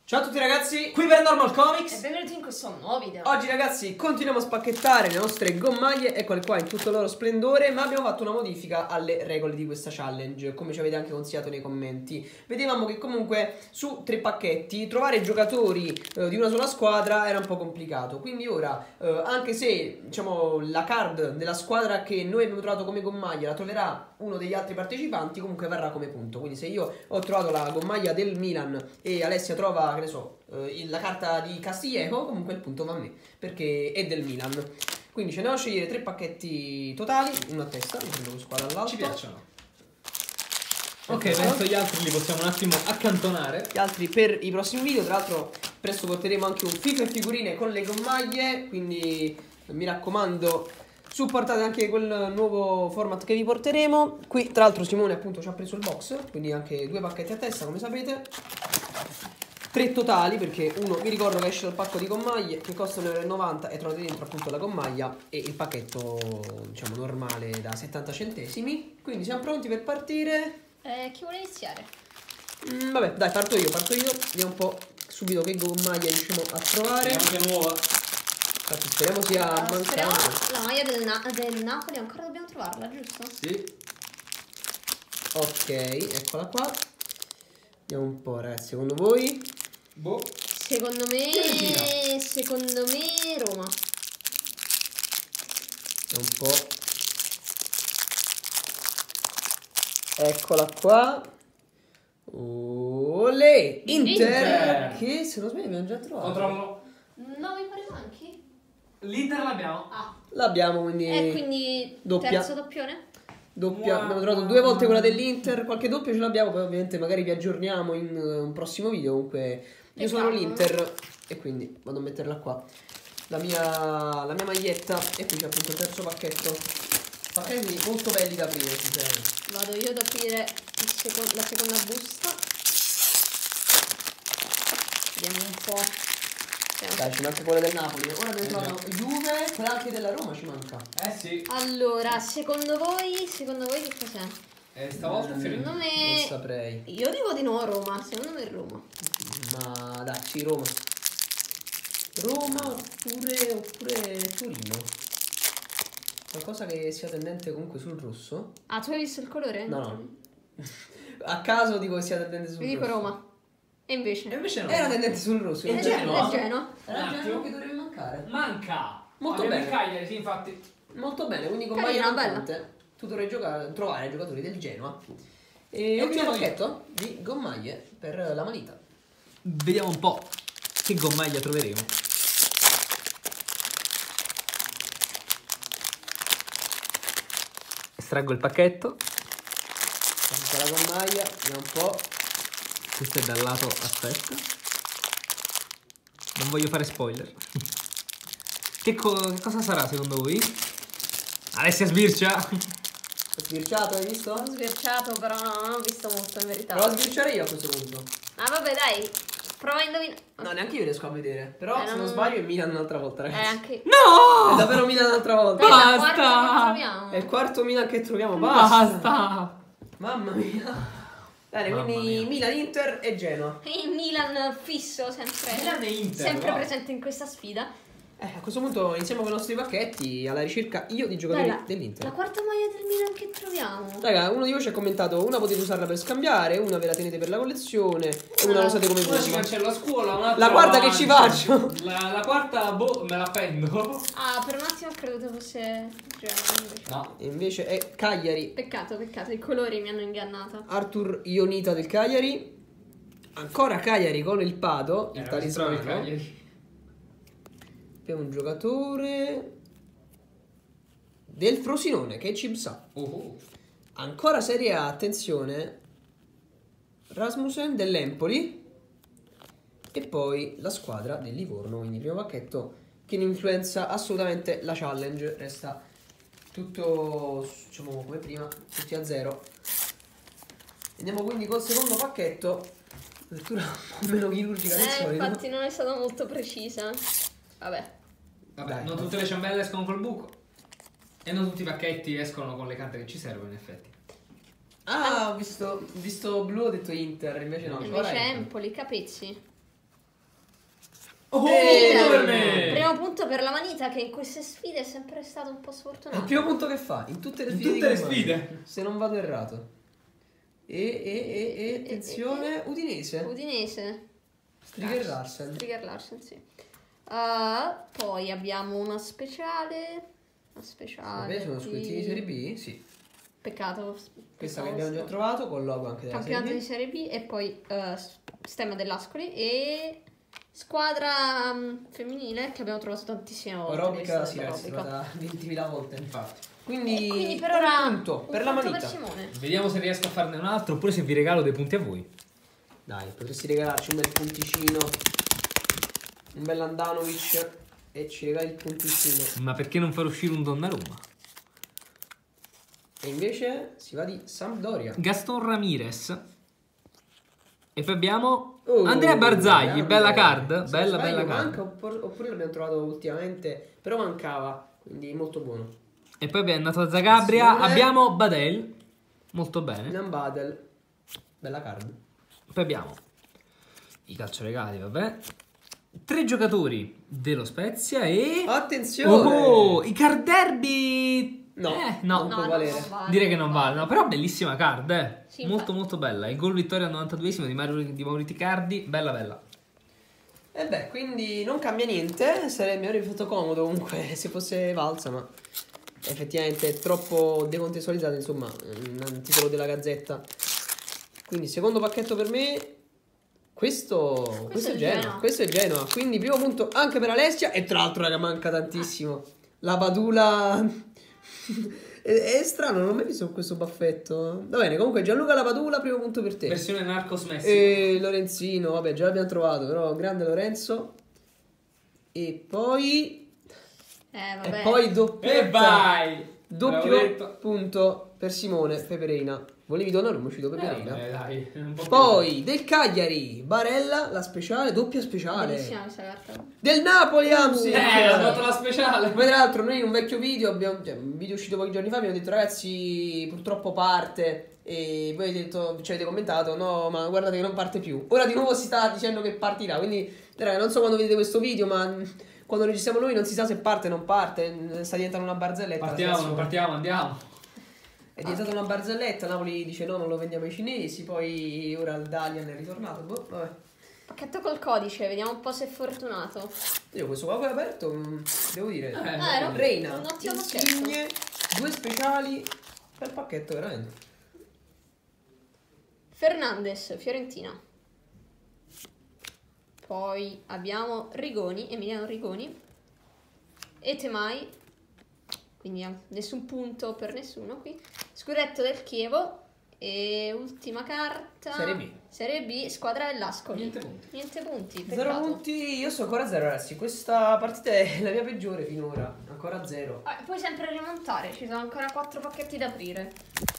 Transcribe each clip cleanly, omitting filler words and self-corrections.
Ciao a tutti ragazzi, qui per Normal E Comics. benvenuti in questo nuovo video. Oggi ragazzi continuiamo a spacchettare le nostre gommaglie, eccole qua in tutto il loro splendore. Ma abbiamo fatto una modifica alle regole di questa challenge, come ci avete anche consigliato nei commenti. Vedevamo che comunque su 3 pacchetti trovare giocatori di una sola squadra era un po' complicato. Quindi ora, anche se diciamo la card della squadra che noi abbiamo trovato come gommaglia la troverà uno degli altri partecipanti, comunque varrà come punto. Quindi se io ho trovato la gommaglia del Milan e Alessia trova, che ne so, la carta di Castillejo, comunque il punto va a me perché è del Milan. Quindi ce ne andiamo a scegliere 3 pacchetti totali, uno a testa, mi prendo questo qua dall'alto. Ci piacciono. Ok, adesso gli altri li possiamo un attimo accantonare. Gli altri per i prossimi video. Tra l'altro presto porteremo anche un FIFA e figurine con le gommaglie, quindi mi raccomando supportate anche quel nuovo format che vi porteremo. Qui tra l'altro Simone appunto ci ha preso il box, quindi anche 2 pacchetti a testa come sapete. 3 totali, perché uno vi ricordo che esce dal pacco di gommaglie che costano 1,90 € e trovate dentro appunto la gommaglia e il pacchetto diciamo normale da 70 centesimi. Quindi siamo pronti per partire. Chi vuole iniziare? Vabbè dai, parto io. Vediamo un po' subito che gommaglia riusciamo a trovare. Vediamo che nuova. Infatti speriamo sia Speriamo mancante. la maglia del Napoli ancora dobbiamo trovarla, giusto? Sì. Ok, eccola qua. Vediamo un po' ragazzi, secondo voi? Boh. Secondo me Roma. Vediamo un po'. Eccola qua. Olè! Inter! Che se non sbaglio abbiamo già trovato. Controllo. No, mi pare manchi. L'Inter l'abbiamo. Ah. L'abbiamo quindi. Quindi doppia. terzo doppione? Doppia. Wow. Abbiamo trovato 2 volte quella dell'Inter. Qualche doppio ce l'abbiamo. Poi ovviamente magari vi aggiorniamo in un prossimo video. Comunque io sono l'Inter e quindi vado a metterla qua. La mia maglietta. E qui c'è appunto il terzo pacchetto. Pacchetti molto belli da aprire, sinceramente. Vado io ad aprire la seconda busta. Vediamo un po'. Dai, ci manca quella del Napoli. Ora abbiamo trovato Juve, quella anche della Roma ci manca. Sì. Allora, secondo voi che cos'è? Stavolta è Secondo Non me saprei. io dico di no a Roma, secondo me è Roma. Ma dai, sì, Roma. Roma oppure Torino. Qualcosa che sia tendente comunque sul rosso. Ah, tu hai visto il colore? No. A caso dico che sia tendente sul Vi dico rosso. Roma. E invece? E invece no. Era tendente sul rosso. È io Genoa? È Genoa. Era Un Genoa attimo. che dovrebbe mancare. Manca. Molto Abbiamo bene. il Cagliari, sì, infatti. Molto bene, quindi con Carina, maglia mancante tu dovrai trovare i giocatori del Genoa. E ultimo vediamo io. pacchetto di gommaglie per la manita. Vediamo un po' che gommaglia troveremo. Estraggo il pacchetto. Questa la gommaglia, vediamo un po'. Questo è dal lato, aspetta. Non voglio fare spoiler. Che cosa sarà secondo voi? Alessia sbircia. Ho sbirciato, hai visto? Ho sbirciato, però non ho visto molto in verità. Provo a sbirciare io a questo punto. Ah, vabbè, dai. Prova a indovinare. No, neanche io riesco a vedere. Però se non non- sbaglio è Milan un'altra volta, ragazzi. Anche. No! È davvero Milan un'altra volta. Dai, la Basta! quarta che troviamo. È il quarto Milan che troviamo, basta. Basta! Mamma mia. Bene, Mamma quindi mia. Milan, Inter e Genoa. E il Milan fisso, sempre. Milan e Inter, Sempre wow. presente in questa sfida. A questo punto iniziamo con i nostri pacchetti alla ricerca io di giocatori Dai, la dell'Inter. quarta maglia del Milan che troviamo. Raga, uno di voi ci ha commentato: una potete usarla per scambiare, una ve la tenete per la collezione e una la usate come Una ci gomma. cancello a scuola, un'altra La quarta che ci faccio? La quarta, boh, me la prendo. Ah, per un attimo ho creduto fosse Genoa, invece. No. E invece è Cagliari. Peccato, i colori mi hanno ingannata. Arthur Ionita del Cagliari. Ancora Cagliari con il Pado, il Il talismano. Cagliari. Abbiamo un giocatore del Frosinone che è Cibsa. Ancora Serie A, attenzione. Rasmussen dell'Empoli. E poi la squadra del Livorno, quindi primo pacchetto che non influenza assolutamente la challenge. Resta tutto, diciamo, come prima, tutti a zero. Andiamo quindi col secondo pacchetto. Apertura un po' meno chirurgica del solito. Infatti non è stata molto precisa. Vabbè. Vabbè, Dai. non tutte le ciambelle escono col buco. E non tutti i pacchetti escono con le carte che ci servono, in effetti. Ah, ho visto blu, ho detto Inter, invece no. Invece Empoli, Capezzi. Oh, per me! Primo punto per la Manita, che in queste sfide è sempre stato un po' È sfortunato. il primo punto che fa in tutte le In sfide. tutte le di Gomaglie, sfide. se non vado errato. Attenzione, Udinese. Udinese. Striker Larsen. Striker Larsen, sì. Poi abbiamo una speciale. Una speciale. Vabbè, sono qui. scritti di Serie B? Sì. Peccato. Questa che abbiamo già trovato con il logo anche della Campionato Serie di B. Serie B e poi stemma dell'Ascoli e squadra femminile che abbiamo trovato tantissime volte. Orobica questa si è Orobica. stata 20.000 volte. Infatti. Quindi Per ora un punto per la punto Manita. Simone. Vediamo se riesco a farne un altro oppure se vi regalo dei punti a voi. Dai, potresti regalarci un bel punticino. Un bel Andanovic. E ci regali il punticino. Ma perché non far uscire un Donnarumma? E invece si va di Sampdoria. Gaston Ramirez. E poi abbiamo Oh, Andrea Barzagli, grande. bella card, Se non bella sbaglio card. manca, oppure l'abbiamo trovato ultimamente, però mancava, quindi molto buono. E poi abbiamo andato a Zagabria, Attenzione. abbiamo Badel, molto bene. Nan Badel, bella card. Poi abbiamo i calcioregali, vabbè. 3 giocatori dello Spezia e... Attenzione! Oh, i card derby... No, no. non può valere. vale, Direi che non vale, no, però bellissima card, Sì, molto infatti. molto bella. Il gol vittoria al 92esimo di Mauriti Cardi, bella bella. E beh, quindi non cambia niente, mi avrebbe fatto comodo comunque se fosse valsa, ma effettivamente è troppo decontestualizzato, insomma, un titolo della Gazzetta. Quindi secondo pacchetto per me, questo è Genoa, questo è Genoa, quindi primo punto anche per Alessia e tra l'altro raga manca tantissimo. La Padula è strano, non ho mai visto questo baffetto. Va bene, comunque Gianluca Lapadula, primo punto per te. Versione Narcos Messi. E Lorenzino, vabbè, già l'abbiamo trovato, però grande Lorenzo. E poi Vabbè. e poi doppietta. E vai! L'avevo Doppio detto. punto per Simone Peperina. Volevi Donnarumma, è uscito Peperina. Dai, un po' più. Poi del Cagliari, Barella, la speciale, doppia speciale. Bellissima questa carta. Del Napoli, Amsi. Ha fatto la speciale. Poi tra l'altro noi in un vecchio video, un video uscito pochi giorni fa, abbiamo detto ragazzi purtroppo parte e voi avete detto, ci avete commentato no ma guardate che non parte più. Ora di nuovo si sta dicendo che partirà, quindi raga, non so quando vedete questo video ma quando registriamo noi non si sa se parte o non parte, sta diventando una barzelletta. Partiamo, non partiamo, andiamo. È diventata una barzelletta, Napoli dice no non lo vendiamo ai cinesi, poi ora il Dalian è ritornato, boh vabbè. Pacchetto col codice, vediamo un po' se è fortunato. Io questo qua poi aperto, devo dire, era Reina, un ottimo pacchetto. Insigne, 2 speciali, bel pacchetto veramente. Fernandes, Fiorentina. Poi abbiamo Rigoni, Emiliano Rigoni. E Temai. Quindi nessun punto per nessuno qui. Scudetto del Chievo. E ultima carta. Serie B. Serie B, squadra dell'Ascoli. Niente punti. Niente punti, 0 peccato. punti, io sto ancora a 0 ragazzi, questa partita è la mia peggiore finora, ancora a 0. Puoi sempre rimontare, ci sono ancora 4 pacchetti da aprire.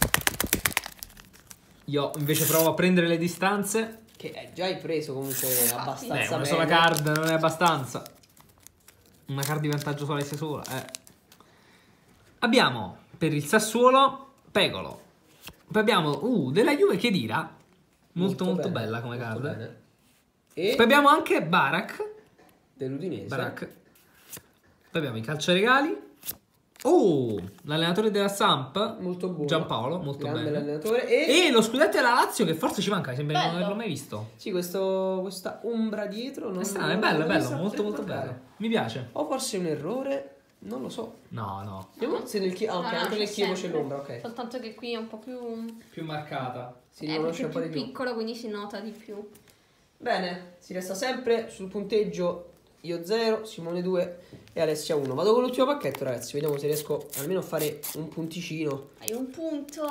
Io invece provo a prendere le distanze. Che già hai preso comunque Infatti. abbastanza Una bene. sola card non è abbastanza. Una card di vantaggio su Alessia sola, Abbiamo per il Sassuolo Pegolo. Poi abbiamo della Juve Khedira. Molto molto bene, bella come molto card. bene. E Poi abbiamo anche Barak. dell'Udinese. Poi abbiamo i calcioregali. L'allenatore della Samp. Molto buono. Giampaolo, molto grande bene. l'allenatore. E lo scudetto della Lazio che forse ci manca, mi sembra di non Bello. averlo mai visto. Sì, questa ombra dietro non È strano, è non bello, l'ho è bello, vista molto molto mancare. bello. Mi piace. O forse un errore, non lo so. No. Vediamo se nel Chievo, No, anche nel c'è Chievo c'è sempre. l'ombra, ok. Soltanto che qui è un po' più... Più marcata. Si è riconosce un po' più di più. piccolo, quindi si nota di più. Bene, si resta sempre sul punteggio io 0, Simone 2 e Alessia 1. Vado con l'ultimo pacchetto ragazzi, vediamo se riesco almeno a fare un punticino. Hai un punto.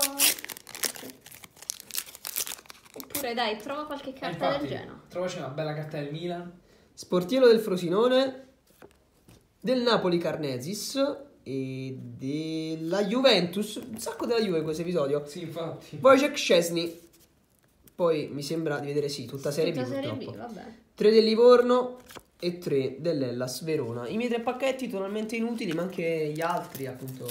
Oppure dai, trova qualche carta del Genoa. Trovaci una bella carta del Milan. Sportiello del Frosinone, del Napoli Carnesis e della Juventus. Un sacco della Juve in questo episodio. Sì, infatti. Wojciech Szczesny. Poi mi sembra di vedere sì, tutta Serie B Tutta Serie purtroppo. B, vabbè. 3 del Livorno e 3 dell'Hellas Verona. I miei 3 pacchetti totalmente inutili, ma anche gli altri appunto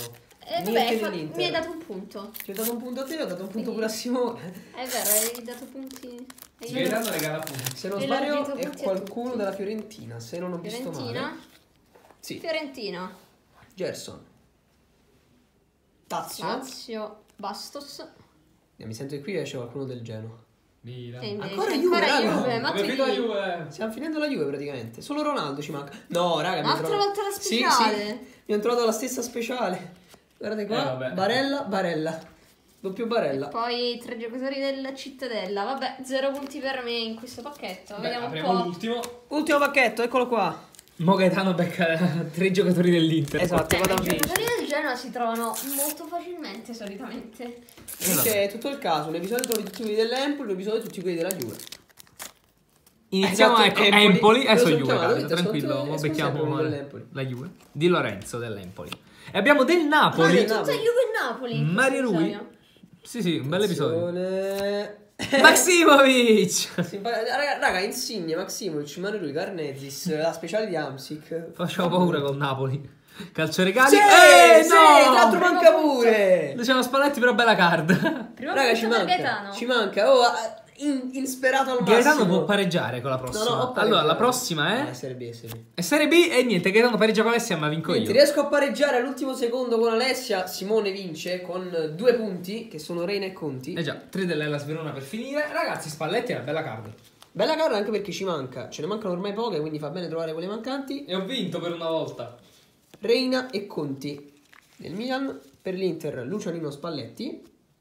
Niente vabbè, dell'Inter. mi hai dato un punto. Ti ho dato un punto a te, ho dato un punto Quindi- pure a Simone. È vero, hai dato punti. E io- Gaetano regala punti. Se non E sbaglio l'arbitro è punti a qualcuno tutti. della Fiorentina, se non ho visto Fiorentina. male. Sì, Fiorentina. Gerson. Tazio. Lazio. Bastos. Mi sento che qui esce qualcuno del Genoa. Milan. E invece Ancora Juve, raga. Juve. Ma Abbiamo finito la Juve. Stiamo finendo la Juve praticamente. Solo Ronaldo ci manca. No, raga, abbiamo Un'altra trovato- volta la Sì, speciale. sì. Abbiamo trovato la stessa speciale. Guardate qua. vabbè. Barella, Barella. Doppio Barella. Poi 3 giocatori della Cittadella. Vabbè, 0 punti per me in questo pacchetto. Beh, Vediamo un apriamo po'. l'ultimo. Ultimo pacchetto, eccolo qua. Mo Gaetano becca 3 giocatori dell'Inter. Esatto, I vado a giocatori vincere. del Genoa si trovano molto facilmente solitamente. Invece è tutto il caso. Un episodio trovi tutti quelli dell'Empoli, un episodio tutti quelli della Juve. Iniziamo Esatto, ecco, Empoli. Empoli. Dove Adesso sono Juve, chiamato? capito? Tranquillo, mo Esco becchiamo sempre con la dell'Empoli. Juve. Di Lorenzo dell'Empoli. E abbiamo del Napoli. del Tutta Napoli. Juve e Napoli. in questo Mario Rui. episodio. Sì, un bel episodio. Attenzione. Maximovic. Raga, Insigne, Maximovic, Mario Rui, Garnezis, la speciale di Amsic. Facciamo paura col Napoli. Calcio regali. Sì, sì, no! l'altro manca pure. Luciano Spalletti però bella card. Prima Raga, punto ci per manca. Gaetano. Ci manca. Oh, insperato al massimo. Gaetano può pareggiare con la prossima. No, no, ho allora, pareggiato. la prossima è Serie B, Serie B. è Serie B e niente, Gaetano pareggia con Alessia, ma vinco Niente, io. riesco a pareggiare all'ultimo secondo con Alessia. Simone vince con 2 punti, che sono Reina e Conti. Eh già, 3 dell'Hellas Verona per finire. Ragazzi, Spalletti è una bella card. Bella gara anche perché ci manca. Ce ne mancano ormai poche, quindi fa bene trovare quelle mancanti. E ho vinto per una volta. Reina e Conti del Milan. Per l'Inter Lucianino Spalletti.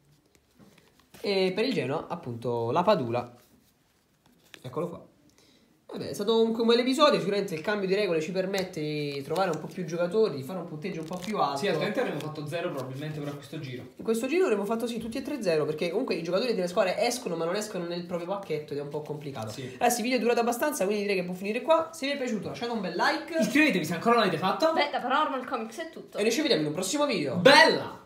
E per il Genoa appunto la Padula. Eccolo qua. Vabbè, è stato comunque un bel episodio. Sicuramente il cambio di regole ci permette di trovare un po' più giocatori, di fare un punteggio un po' più alto. Sì, altrimenti avremmo fatto 0 probabilmente per questo giro. In questo giro avremmo fatto sì tutti e 3-0, perché comunque i giocatori delle squadre escono ma non escono nel proprio pacchetto ed è un po' complicato. Sì. Adesso il video è durato abbastanza, quindi direi che può finire qua. Se vi è piaciuto lasciate un bel like Iscrivetevi se ancora non l'avete fatto. Beh, da Paranormal Comics è tutto. e noi ci vediamo in un prossimo video. Bella!